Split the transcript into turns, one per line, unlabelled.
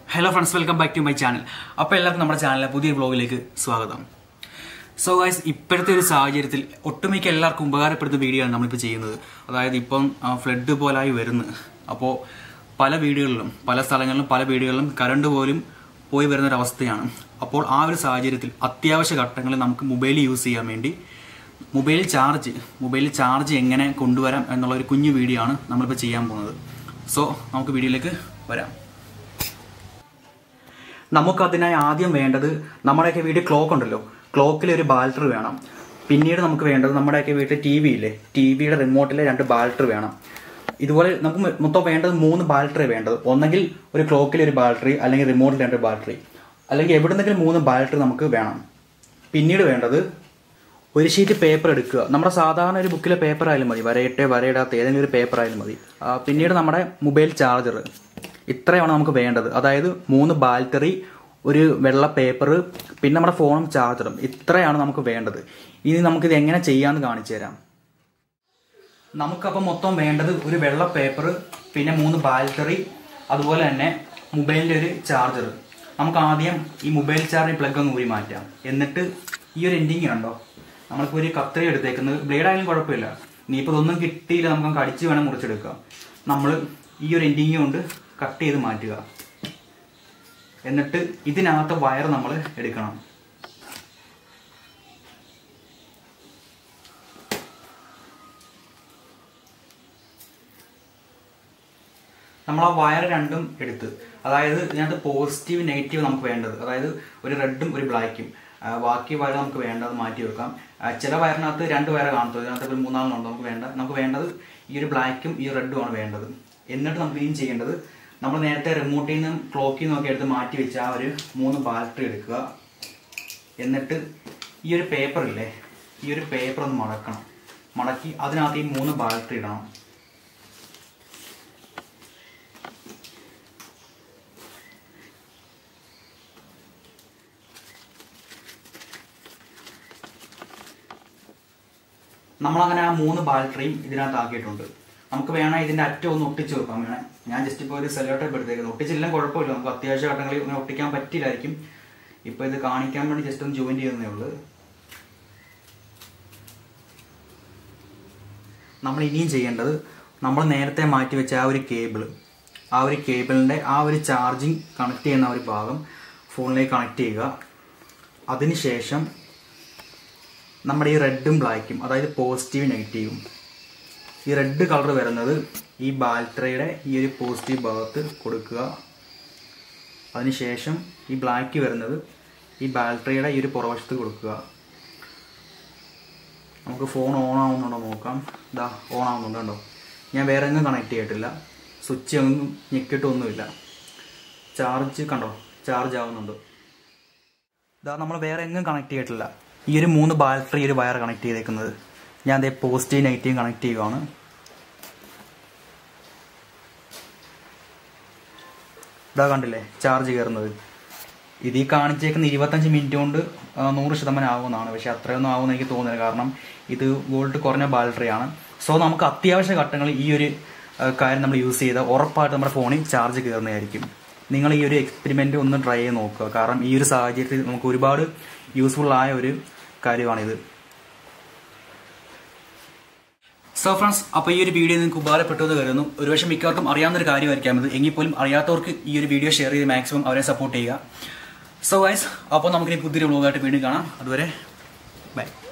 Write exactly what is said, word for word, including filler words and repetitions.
Hello friends, welcome back to my channel. അപ്പോൾ എല്ലാവർക്കും നമ്മുടെ ചാനലിലെ പുതിയ വ്ലോഗിലേക്ക് സ്വാഗതം. സോ ഗൈസ്, ഇപ്പോഴത്തെ ഒരു സാഹചര്യത്തിൽ ഒട്ടുമിക്ക എല്ലാവർക്കും ഉപകാരപ്പെടുന്ന വീഡിയോ ആണ് നമ്മളിപ്പോൾ ചെയ്യുന്നത്. അതായത് ഇപ്പം ഫ്ലഡ് പോലായി വരുന്നത്. അപ്പോൾ പല വീടുകളിലും പല സ്ഥലങ്ങളിലും പല വീടുകളിലും കറണ്ട് പോലും പോയി വരുന്നൊരവസ്ഥയാണ്. അപ്പോൾ ആ ഒരു സാഹചര്യത്തിൽ അത്യാവശ്യ ഘട്ടങ്ങളിൽ നമുക്ക് മൊബൈൽ യൂസ് ചെയ്യാൻ വേണ്ടി മൊബൈൽ ചാർജ് മൊബൈൽ ചാർജ് എങ്ങനെ കൊണ്ടുവരാം എന്നുള്ള ഒരു കുഞ്ഞു വീഡിയോ ആണ് നമ്മളിപ്പോൾ ചെയ്യാൻ പോകുന്നത്. സോ നമുക്ക് വീഡിയോയിലേക്ക് വരാം. നമുക്കതിനായി ആദ്യം വേണ്ടത് നമ്മുടെയൊക്കെ വീട്ടിൽ ക്ലോക്ക് ഉണ്ടല്ലോ, ക്ലോക്കിൽ ഒരു ബാറ്ററി വേണം. പിന്നീട് നമുക്ക് വേണ്ടത് നമ്മുടെയൊക്കെ വീട്ടിൽ ടി വി ഇല്ലേ, ടി വിയുടെ റിമോട്ടിലെ രണ്ട് ബാറ്ററി വേണം. ഇതുപോലെ നമുക്ക് മൊത്തം വേണ്ടത് മൂന്ന് ബാറ്ററി വേണ്ടത്. ഒന്നെങ്കിൽ ഒരു ക്ലോക്കിൽ ഒരു ബാറ്ററി, അല്ലെങ്കിൽ റിമോട്ടിൽ രണ്ട് ബാറ്ററി, അല്ലെങ്കിൽ എവിടെന്നെങ്കിലും മൂന്ന് ബാറ്ററി നമുക്ക് വേണം. പിന്നീട് വേണ്ടത് ഒരു ഷീറ്റ് പേപ്പർ എടുക്കുക. നമ്മുടെ സാധാരണ ഒരു ബുക്കിലെ പേപ്പർ ആയാലും മതി, വരയിട്ടെ വരയിടാത്ത ഏതെങ്കിലും ഒരു പേപ്പർ ആയാലും മതി. പിന്നീട് നമ്മുടെ മൊബൈൽ ചാർജർ, ഇത്രയാണ് നമുക്ക് വേണ്ടത്. അതായത് മൂന്ന് ബാറ്ററി, ഒരു വെള്ള പേപ്പർ, പിന്നെ നമ്മുടെ ഫോണും ചാർജറും, ഇത്രയാണ് നമുക്ക് വേണ്ടത്. ഇനി നമുക്കിത് എങ്ങനെ ചെയ്യാമെന്ന് കാണിച്ചു തരാം. നമുക്കപ്പം മൊത്തം വേണ്ടത് ഒരു വെള്ള പേപ്പർ, പിന്നെ മൂന്ന് ബാറ്ററി, അതുപോലെ തന്നെ മൊബൈലിൻ്റെ ഒരു ചാർജർ. നമുക്ക് ആദ്യം ഈ മൊബൈൽ ചാർജർ പ്ലഗ് ഒന്ന് ഊരി മാറ്റാം. എന്നിട്ട് ഈ ഒരു എൻഡിങ് ഉണ്ടോ, നമ്മളിപ്പോൾ ഒരു കത്രി എടുത്തേക്കുന്നത്, ബ്ലേഡ് ആയാലും കുഴപ്പമില്ല. ഇനിയിപ്പോൾ ഇതൊന്നും കിട്ടിയില്ല, നമുക്ക് കടിച്ച് വേണം മുറിച്ചെടുക്കാം. നമ്മൾ ഈ ഒരു എൻഡിങ് കൊണ്ട് കട്ട് ചെയ്ത് മാറ്റുക. എന്നിട്ട് ഇതിനകത്ത് വയർ നമ്മൾ എടുക്കണം. നമ്മൾ ആ വയർ രണ്ടും എടുത്ത്, അതായത് ഇതിനകത്ത് പോസിറ്റീവ് നെഗറ്റീവ് നമുക്ക് വേണ്ടത്, അതായത് ഒരു റെഡും ഒരു ബ്ലാക്കും. ബാക്കി വയർ നമുക്ക് വേണ്ടത് മാറ്റി വെക്കാം. ചില വയറിനകത്ത് രണ്ട് വയർ കാണത്തുള്ളൂ, ഇതിനകത്ത് ഒരു മൂന്നാലെണ്ണം നമുക്ക് വേണ്ട നമുക്ക് വേണ്ടത് ഈ ഒരു ബ്ലാക്കും ഈ റെഡും ആണ് വേണ്ടത്. എന്നിട്ട് നമുക്ക് ഇനിയും ചെയ്യേണ്ടത്, നമ്മൾ നേരത്തെ റിമോട്ടിൽ നിന്നും ക്ലോക്കിൽ നിന്നൊക്കെ എടുത്ത് മാറ്റി വെച്ച ആ ഒരു മൂന്ന് ബാറ്ററി എടുക്കുക. എന്നിട്ട് ഈ ഒരു പേപ്പർ ഇല്ലേ, ഈ ഒരു പേപ്പർ ഒന്ന് മടക്കണം. മടക്കി അതിനകത്ത് ഈ മൂന്ന് ബാറ്ററി ഇടണം. നമ്മളങ്ങനെ ആ മൂന്ന് ബാറ്ററിയും ഇതിനകത്ത് ആക്കിയിട്ടുണ്ട്. നമുക്ക് വേണം ഇതിന്റെ അറ്റം ഒന്ന് ഒട്ടിച്ചു വെക്കാം. വേണേ ഞാൻ ജസ്റ്റ് ഇപ്പോൾ ഒരു സെല്ലോ ടൈപ്പ് എടുത്തേക്കുന്നത്, ഒട്ടിച്ചില്ലെങ്കിലും കുഴപ്പമില്ല. നമുക്ക് അത്യാവശ്യ ഘട്ടങ്ങളിൽ ഇങ്ങനെ ഒട്ടിക്കാൻ പറ്റില്ലായിരിക്കും. ഇപ്പോൾ ഇത് കാണിക്കാൻ വേണ്ടി ജസ്റ്റ് ഒന്ന് ജോയിൻ ചെയ്യുന്നേ ഉള്ളൂ. നമ്മൾ ഇനിയും ചെയ്യേണ്ടത്, നമ്മൾ നേരത്തെ മാറ്റി വെച്ച ആ ഒരു കേബിൾ, ആ ഒരു കേബിളിൻ്റെ ആ ഒരു ചാർജിങ് കണക്ട് ചെയ്യുന്ന ഒരു ഭാഗം ഫോണിലേക്ക് കണക്ട് ചെയ്യുക. അതിനുശേഷം നമ്മുടെ ഈ റെഡും ബ്ലാക്കും, അതായത് പോസിറ്റീവ് നെഗറ്റീവും, ഈ റെഡ് കളർ വരുന്നത് ഈ ബാറ്ററിയുടെ ഈ ഒരു പോസിറ്റീവ് ഭാഗത്ത് കൊടുക്കുക. അതിനുശേഷം ഈ ബ്ലാക്ക് വരുന്നത് ഈ ബാറ്ററിയുടെ ഈ ഒരു പുറവശത്ത് കൊടുക്കുക. നമുക്ക് ഫോൺ ഓൺ ആവുന്നുണ്ടോ നോക്കാം. ഇതാ ഓൺ ആവുന്നുണ്ടോ കണ്ടോ. ഞാൻ വേറെ ഒന്നും കണക്ട് ചെയ്തിട്ടില്ല, സ്വിച്ച് ഒന്നും ഞെക്കിയിട്ടൊന്നുമില്ല. ചാർജ് കണ്ടോ, ചാർജ് ആവുന്നുണ്ട്. ഇതാ നമ്മൾ വേറെ എങ്ങും കണക്ട് ചെയ്തിട്ടില്ല. ഈ ഒരു മൂന്ന് ബാറ്ററി ഒരു വയർ കണക്ട് ചെയ്തേക്കുന്നത്. ഞാൻ അതേ പോസിറ്റീവ് നെഗറ്റീവ് കണക്ട് ചെയ്യുകയാണ്. ഇതാ കണ്ടില്ലേ ചാർജ് കയറുന്നത്. ഇത് ഈ കാണിച്ചേക്കുന്ന ഇരുപത്തഞ്ച് മിനിറ്റ് കൊണ്ട് നൂറ് ശതമാനം ആവുമെന്നാണ്. പക്ഷെ അത്രയൊന്നും ആവുമെന്ന് എനിക്ക് തോന്നുന്നില്ല, കാരണം ഇത് വോൾട്ട് കുറഞ്ഞ ബാറ്ററിയാണ്. സോ നമുക്ക് അത്യാവശ്യ ഘട്ടങ്ങളിൽ ഈ ഒരു കാര്യം നമ്മൾ യൂസ് ചെയ്താൽ ഉറപ്പായിട്ട് നമ്മുടെ ഫോണിൽ ചാർജ് കയറുന്നതായിരിക്കും. നിങ്ങൾ ഈ ഒരു എക്സ്പെരിമെന്റ് ഒന്ന് ട്രൈ ചെയ്ത് നോക്കുക. കാരണം ഈ ഒരു സാഹചര്യത്തിൽ നമുക്ക് ഒരുപാട് യൂസ്ഫുൾ ആയ ഒരു കാര്യമാണിത്. സോ ഫ്രണ്ട്സ്, അപ്പോൾ ഈ ഒരു വീഡിയോ നിങ്ങൾക്ക് ഉപകാരപ്പെട്ടു എന്ന് കരുതുന്നു. ഒരുപക്ഷെ മിക്കവർക്കും അറിയാവുന്ന ഒരു കാര്യമായിരിക്കാം ഇത്. എങ്കിൽ പോലും അറിയാത്തവർക്ക് ഈ ഒരു വീഡിയോ ഷെയർ ചെയ്ത് മാക്സിമം അവരെ സപ്പോർട്ട് ചെയ്യുക. സോ ഗൈസ്, അപ്പോൾ നമുക്കിനി പുതിയൊരു വ്ലോഗായിട്ട് വീണ്ടും കാണാം. അതുവരെ ബൈ.